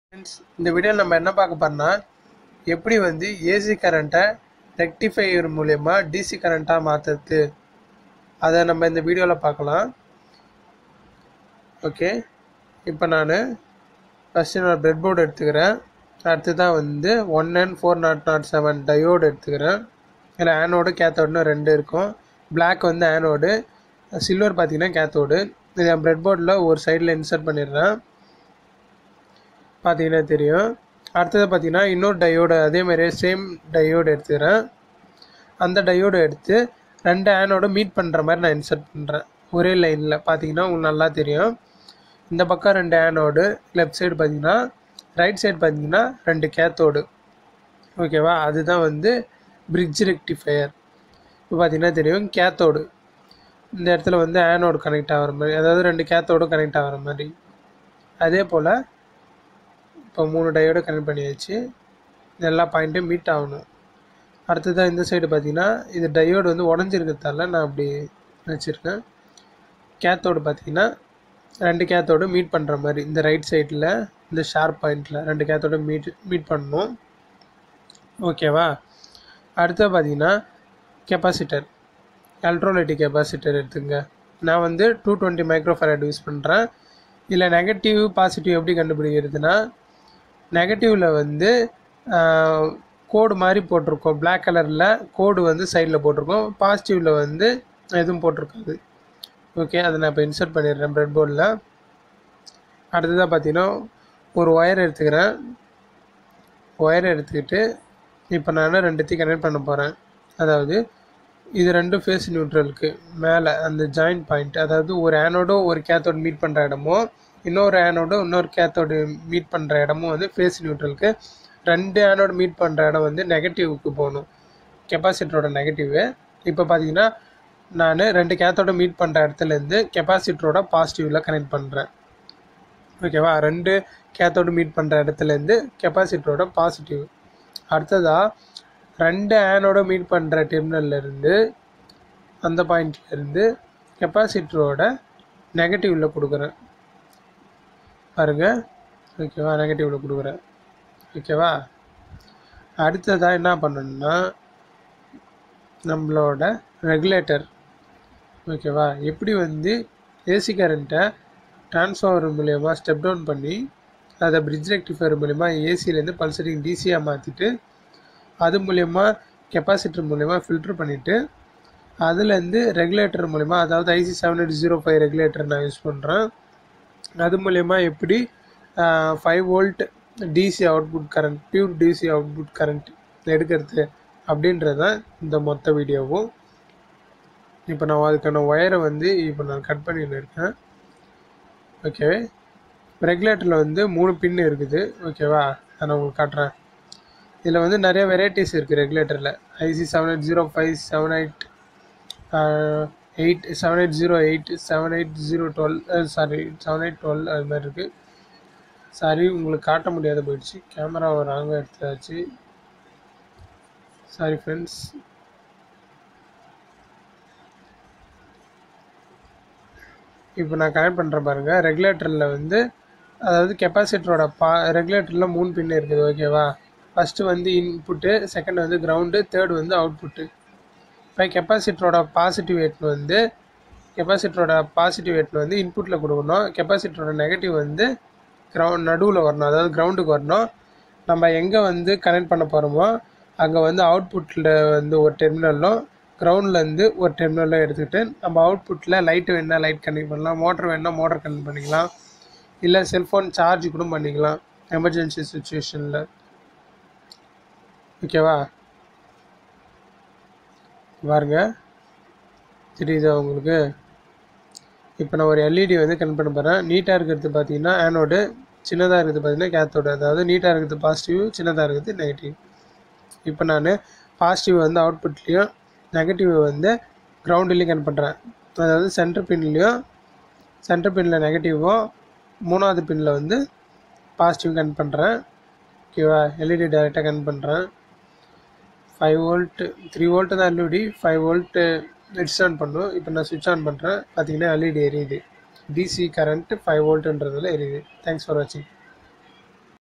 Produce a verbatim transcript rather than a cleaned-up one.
Friends, இந்த வீடியோல நம்ம என்ன பார்க்க போறோம்னா எப்படி வந்து ஏசி கரண்ட்டை ரெக்டிஃபையர் மூலமா டிசி கரண்டா மாத்துறது அத நம்ம இந்த வீடியோல பார்க்கலாம். ஓகே, இப்போ நான் ஃபர்ஸ்ட் நான் பிரெட் போர்டு எடுத்துக்கிறேன். அடுத்ததா வந்து one N four nought nought seven diode எடுத்துக்கிறேன். இதில் ஆனோடு கேத்தோடுன்னு ரெண்டு இருக்கும். பிளாக் வந்து ஆனோடு, சில்வர் பார்த்தீங்கன்னா கேத்தோடு. இது என் பிரெட் போர்டில் ஒரு சைடில் இன்சர்ட் பண்ணிடுறேன், பார்த்தீங்கன்னா தெரியும். அடுத்தது பார்த்தீங்கன்னா இன்னொரு டயோடு, அதே மாதிரியே சேம் டயோடு எடுத்துக்கிறேன். அந்த டயோடு எடுத்து ரெண்டு ஆனோடு மீட் பண்ணுற மாதிரி நான் இன்சர்ட் பண்ணுறேன் ஒரே லைனில். பார்த்தீங்கன்னா உங்களுக்கு நல்லா தெரியும். இந்த பக்கம் ரெண்டு ஆனோடு, லெஃப்ட் சைடு பார்த்தீங்கன்னா, ரைட் சைடு பார்த்தீங்கன்னா ரெண்டு கேத்தோடு. ஓகேவா, அதுதான் வந்து பிரிட்ஜ் ரெக்டிஃபையர். இப்போ பார்த்தீங்கன்னா தெரியும் கேத்தோடு இந்த இடத்துல வந்து ஆனோடு கனெக்ட் ஆகிற மாதிரி, அதாவது ரெண்டு கேத்தோடு கனெக்ட் ஆகிற மாதிரி. அதே போல் இப்போ மூணு டயோடு கனெக்ட் பண்ணியாச்சு. எல்லா பாயிண்ட்டும் மீட் ஆகணும். அடுத்ததான் இந்த சைடு பார்த்தீங்கன்னா இது டயோடு வந்து உடஞ்சிருக்கிறதால நான் அப்படி வச்சுருக்கேன். கேத்தோடு பார்த்தீங்கன்னா ரெண்டு கேத்தோடு மீட் பண்ணுற மாதிரி இந்த ரைட் சைடில் இந்த ஷார்ப் பாயிண்டில் ரெண்டு கேத்தோடு மீட் மீட் பண்ணணும். ஓகேவா, அடுத்தது பார்த்தீங்கன்னா கெப்பாசிட்டர், எலக்ட்ரோலைட்டிக் கெப்பாசிட்டர் எடுத்துங்க. நான் வந்து டூ டுவெண்ட்டி மைக்ரோஃபாரட் யூஸ் பண்ணுறேன். இதில் நெகட்டிவ் பாசிட்டிவ் எப்படி கண்டுபிடிக்கிறதுனா, நெகட்டிவில் வந்து கோடு மாதிரி போட்டிருக்கோம், பிளாக் கலரில் கோடு வந்து சைடில் போட்டிருக்கோம். பாசிட்டிவில் வந்து எதுவும் போட்டிருக்காது. ஓகே, அதை நான் இப்போ இன்சர்ட் பண்ணிடுறேன் பிரெட் போர்டில். அடுத்ததாக பார்த்தீங்கன்னா ஒரு ஒயர் எடுத்துக்கிறேன். ஒயர் எடுத்துக்கிட்டு இப்போ நான் ரெண்டுத்தையும் கனெக்ட் பண்ண போகிறேன். அதாவது இது ரெண்டு ஃபேஸ் நியூட்ரலுக்கு மேலே அந்த ஜாயிண்ட் பாயிண்ட், அதாவது ஒரு ஆனோடோ ஒரு கேத்தோடு மீட் பண்ணுற இடமும் இன்னொரு ஆனோடு இன்னொரு கேத்தோடு மீட் பண்ணுற இடமும் வந்து ஃபேஸ் நியூட்ரலுக்கு. ரெண்டு ஆனோடு மீட் பண்ணுற இடம் வந்து நெகட்டிவ்க்கு போகணும், கெப்பாசிட்டரோட நெகட்டிவு. இப்போ பார்த்தீங்கன்னா நான் ரெண்டு கேத்தோட மீட் பண்ணுற இடத்துலேருந்து கெப்பாசிட்டரோட பாசிட்டிவில் கனெக்ட் பண்ணுறேன். ஓகேவா, ரெண்டு கேத்தோடு மீட் பண்ணுற இடத்துலேருந்து கெப்பாசிட்டரோட பாசிட்டிவ். அடுத்ததாக ரெண்டு ஆனோட மீட் பண்ணுற டெர்மினல்லேருந்து அந்த பாயிண்ட்லேருந்து கெப்பாசிட்டரோட நெகட்டிவில் கொடுக்குறேன் பாருங்கள். ஓகேவா, நெகட்டிவில் கொடுக்குறேன். ஓகேவா, அடுத்ததாக என்ன பண்ணணும்னா நம்மளோட ரெகுலேட்டர். ஓகேவா, எப்படி வந்து ஏசி கரண்ட்டை ட்ரான்ஸ்ஃபார்மர் மூலயமா ஸ்டெப் டவுன் பண்ணி அதை பிரிட்ஜ் ரெக்டிஃபையர் மூலயமா ஏசிலேருந்து பல்சரிங் டிசியாக மாற்றிட்டு அது மூலயமா கெப்பாசிட்டர் மூலயமா ஃபில்ட்ரு பண்ணிவிட்டு அதுலேருந்து ரெகுலேட்டர் மூலயமா, அதாவது IC seven eight zero five regulator நான் யூஸ் பண்ணுறேன். அது மூலயமா எப்படி five volt DC output current, pure DC output current எடுக்கிறது அப்படின்றது தான் இந்த மொத்த வீடியோவும். இப்போ நான் அதுக்கான ஒயரை வந்து இப்போ நான் கட் பண்ணின்னு இருக்கேன். ஓகே, ரெகுலேட்டரில் வந்து மூணு பின்னு இருக்குது. ஓகேவா, நான் உங்களுக்கு காட்டுறேன். இதில் வந்து நிறைய வெரைட்டிஸ் இருக்குது ரெகுலேட்டரில். IC seven eight zero five seven eight eight seven eight zero eight seven eight zero twelve sorry seven eight twelve அது மாதிரி இருக்குது. சாரி, உங்களுக்கு காட்ட முடியாத போயிடுச்சு, கேமரா ராங்க எடுத்தாச்சு. Sorry friends. இப்போ நான் கனெக்ட் பண்ணுறேன் பாருங்கள். ரெகுலேட்டரில் வந்து அதாவது கெப்பாசிட்டரோட பா ரெகுலேட்டரில் மூணு பின்னு இருக்குது. ஓகேவா, ஃபஸ்ட்டு வந்து இன்புட்டு, செகண்ட் வந்து கிரவுண்டு, தேர்டு வந்து அவுட்புட்டு. இப்போ கெப்பாசிட்டரோட பாசிட்டிவ் எட்னு வந்து கெப்பாசிட்டரோட பாசிட்டிவ் எட்னு வந்து இன்புட்டில் கொடுக்கணும். கெப்பாசிட்டரோட நெகட்டிவ் வந்து கிரவுண்ட் நடுவில் வரணும், அதாவது கிரவுண்டுக்கு வரணும். நம்ம எங்கே வந்து கனெக்ட் பண்ண போகிறோமோ அங்கே வந்து அவுட்புட்டில் வந்து ஒரு டெர்மினலும் கிரவுண்ட்லேருந்து ஒரு டெர்மினலும் எடுத்துக்கிட்டு நம்ம அவுட்புட்டில் லைட்டு வேணால் லைட் கனெக்ட் பண்ணலாம், மோட்டர் வேணால் மோட்டர் கனெக்ட் பண்ணிக்கலாம், இல்லை செல்ஃபோன் சார்ஜ் கூட பண்ணிக்கலாம் எமர்ஜென்சி சுச்சுவேஷனில். ஓகேவா, பாருங்க தெரியுதா உங்களுக்கு. இப்போ நான் ஒரு எல்இடி வந்து கனெக்ட் பண்ண போகிறேன். நீட்டாக இருக்கிறது பார்த்தீங்கன்னா ஆனோடு, சின்னதாக இருக்கிறது பார்த்தீங்கன்னா கேத்தோடு. அதாவது நீட்டாக இருக்கிறது பாசிட்டிவ், சின்னதாக இருக்கிறது நெகட்டிவ். இப்போ நான் பாசிட்டிவ் வந்து அவுட்புட்லேயும் நெகட்டிவ் வந்து கிரவுண்ட்லேயும் கனெக்ட் பண்ணுறேன். அதாவது சென்டர் பின்லேயும் சென்டர் பின்னில் நெகட்டிவும் மூணாவது பின்னில் வந்து பாசிட்டிவ் கனெக்ட் பண்ணுறேன். ஓகேவா, எல்இடி டைரெக்டாக கனெக்ட் பண்ணுறேன். ஃபைவ் வோல்ட்டு த்ரீ வோல்ட்டு தான் எல்இடி, ஃபைவ் வோல்ட்டு ஸ்விட்ச் ஆன் பண்ணும். இப்போ நான் ஸ்விட்ச் ஆன் பண்ணுறேன். பார்த்தீங்கன்னா எல்இடி எரியுது, டிசி கரண்ட்டு ஃபைவ் வோல்ட்டுன்றதில் எரியுது. தேங்க்ஸ் ஃபார் வாட்சிங்.